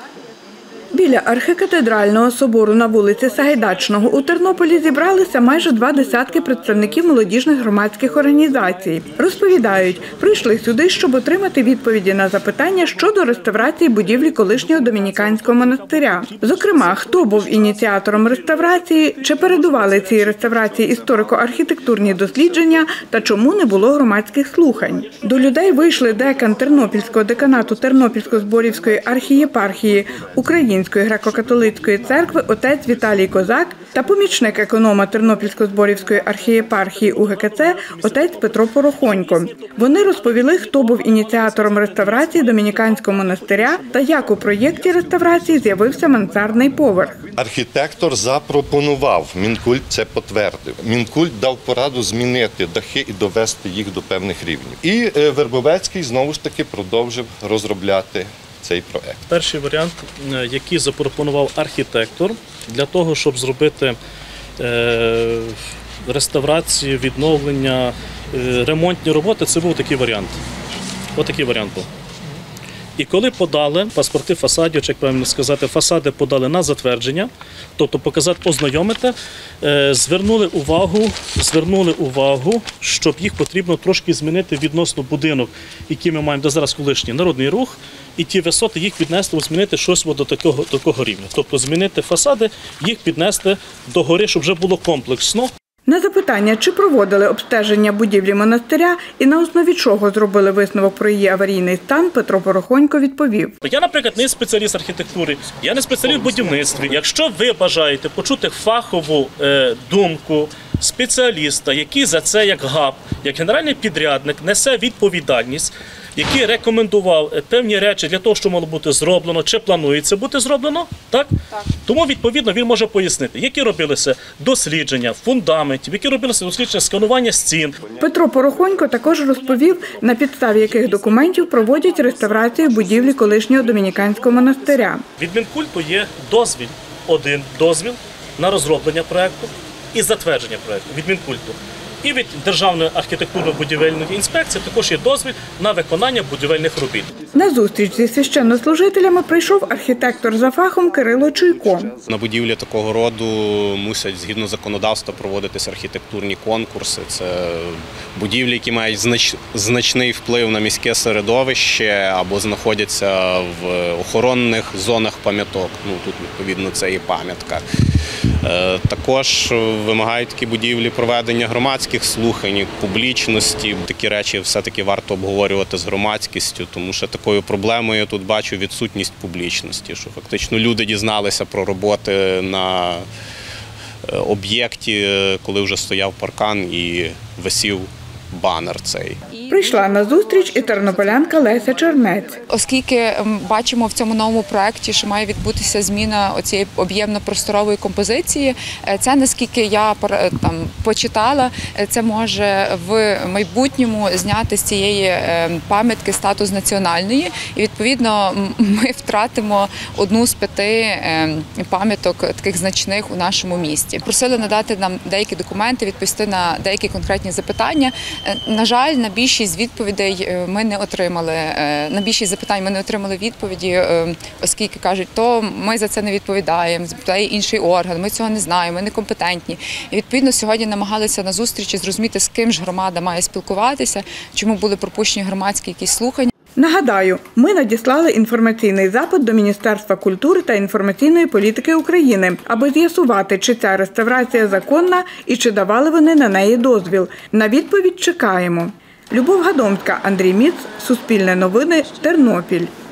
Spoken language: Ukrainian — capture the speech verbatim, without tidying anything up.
Біля архікатедрального собору на вулиці Сагайдачного у Тернополі зібралися майже два десятки представників молодіжних громадських організацій. Розповідають, прийшли сюди, щоб отримати відповіді на запитання щодо реставрації будівлі колишнього домініканського монастиря. Зокрема, хто був ініціатором реставрації, чи передували цій реставрації історико-архітектурні дослідження та чому не було громадських слухань. До людей вийшли декан Тернопільського деканату Тернопільсько-Зборівської архієпархії Української греко-католицької церкви отець Віталій Козак та помічник економа Тернопільсько-Зборівської архієпархії У Ге Ке Це отець Петро Порохонько. Вони розповіли, хто був ініціатором реставрації домініканського монастиря та як у проєкті реставрації з'явився мансардний поверх. Архітектор запропонував, Мінкульт це підтвердив. Мінкульт дав пораду змінити дахи і довести їх до певних рівнів. І Вербовецький знову ж таки продовжив розробляти цей проект. Перший варіант, який запропонував архітектор для того, щоб зробити е, реставрацію, відновлення, е, ремонтні роботи, це був такий варіант. Ось такий варіант був. І коли подали паспорти фасадів, чи як правильно сказати, фасади подали на затвердження, тобто показати, ознайомити, е, звернули увагу, звернули увагу, щоб їх потрібно трошки змінити відносно будинок, який ми маємо, де зараз колишній Народний Рух, і ті висоти їх піднести, змінити щось до такого, такого рівня. Тобто змінити фасади, їх піднести до гори, щоб вже було комплексно. На запитання, чи проводили обстеження будівлі монастиря і на основі чого зробили висновок про її аварійний стан, Петро Порохонько відповів. Я, наприклад, не спеціаліст архітектури, я не спеціаліст в будівництві. Якщо ви бажаєте почути фахову е, думку спеціаліста, який за це як ГАП, як генеральний підрядник несе відповідальність, який рекомендував певні речі для того, що мало бути зроблено, чи планується бути зроблено, так? Так. Тому, відповідно, він може пояснити, які робилися дослідження фундаментів, які робилися дослідження сканування стін. Петро Порохонько також розповів, на підставі яких документів проводять реставрацію будівлі колишнього домініканського монастиря. Від Мінкульту є дозвіл, один дозвіл на розроблення проєкту і затвердження проєкту від Мінкульту. І від Державної архітектурно-будівельної інспекції також є дозвіл на виконання будівельних робіт. На зустріч зі священнослужителями прийшов архітектор за фахом Кирило Чуйко. На будівлі такого роду мусять, згідно законодавства, проводитися архітектурні конкурси. Це будівлі, які мають знач... значний вплив на міське середовище або знаходяться в охоронних зонах пам'яток. Ну, тут, відповідно, це і пам'ятка. Також вимагають такі будівлі проведення громадських слухань, публічності. Такі речі все-таки варто обговорювати з громадськістю, тому що такою проблемою я тут бачу відсутність публічності, що фактично люди дізналися про роботи на об'єкті, коли вже стояв паркан і висів банер цей. Прийшла на зустріч і тернополянка Леся Чернець. Оскільки бачимо в цьому новому проєкті, що має відбутися зміна оцієї об'ємно-просторової композиції, це, наскільки я там почитала, це може в майбутньому зняти з цієї пам'ятки статус національної. І, відповідно, ми втратимо одну з п'яти пам'яток таких значних у нашому місті. Просили надати нам деякі документи, відповісти на деякі конкретні запитання. На жаль, на більшість відповідей ми не отримали, на більшість запитань ми не отримали відповіді, оскільки кажуть, то ми за це не відповідаємо, запитає інший орган, ми цього не знаємо, ми некомпетентні. І, відповідно, сьогодні намагалися на зустрічі зрозуміти, з ким ж громада має спілкуватися, чому були пропущені громадські якісь слухання. Нагадаю, ми надіслали інформаційний запит до Міністерства культури та інформаційної політики України, аби з'ясувати, чи ця реставрація законна і чи давали вони на неї дозвіл. На відповідь чекаємо. Любов Гадомська, Андрій Міц, Суспільне новини, Тернопіль.